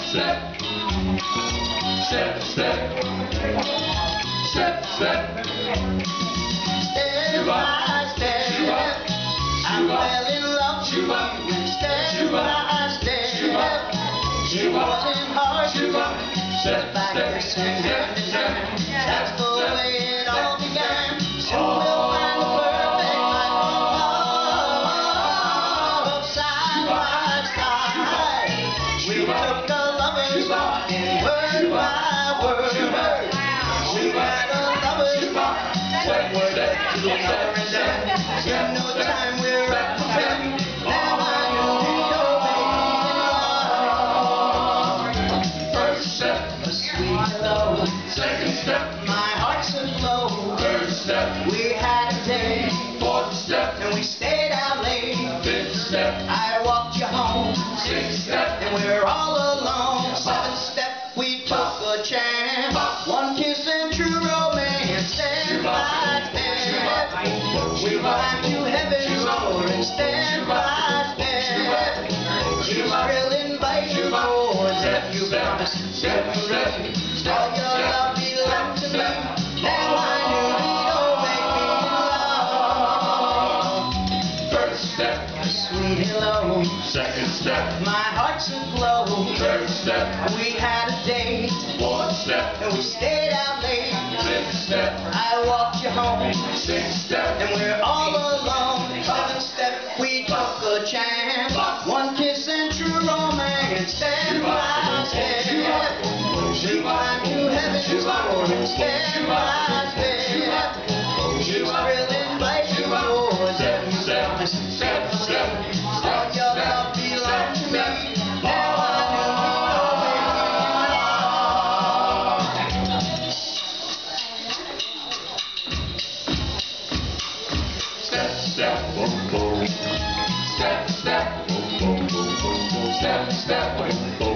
step, step, step, step, step. Step by step, I fell in love with you. Step by step, it wasn't hard to do. Step by step, that's the way it all began. Soon we'll find the perfect life of side by side. We took a lover's walk and word by word. We had a lover's walk, one word to another, and then in no time we're up to bed. Now I know you're making love. First step, a sweet hello. Second step, My heart's aglow. third step, We had a day, fourth step, and we stayed out late. fifth step, I walked you home, sixth step, and we're all alone. Seventh step, we took a chance. One kiss and true romance. Step by step, we climbed to heaven's door. And step by step, you will invite you more. Step, you promised, step, step, all your love belonged to me. Now I knew you'd make me love. first step, A sweet hello. second step, My heart's aglow. third step, We had a date, fourth step, and we stayed out late. fifth step, I walked you home, sixth step, and we're all alone. Seventh step, we took a chance. One kiss and true romance. Step by step, we climbed to heaven's door. Step by step, you will invite you more. step, step, step, step, All your love belongs to me. Now I step, step, boom, boom, step, step, boom, boom, boom, boom, boom, step, step, boom, boom.